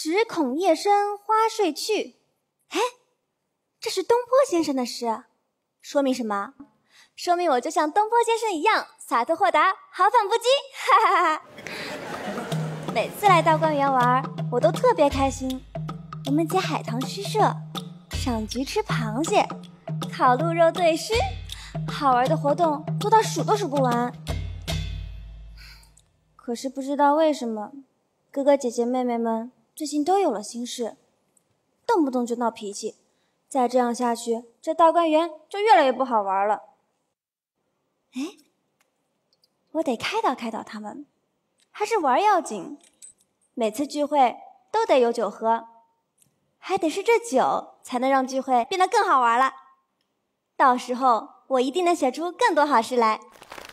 只恐夜深花睡去。哎，这是东坡先生的诗，说明什么？说明我就像东坡先生一样洒脱豁达，豪放不羁，哈哈哈！每次来道观园玩，我都特别开心。我们结海棠诗社，赏菊吃螃蟹，烤鹿肉对诗，好玩的活动多到数都数不完。可是不知道为什么，哥哥姐姐妹妹们最近都有了心事，动不动就闹脾气。再这样下去，这道观园就越来越不好玩了。哎，我得开导开导他们，还是玩要紧。每次聚会都得有酒喝，还得是这酒才能让聚会变得更好玩了。到时候我一定能写出更多好诗来。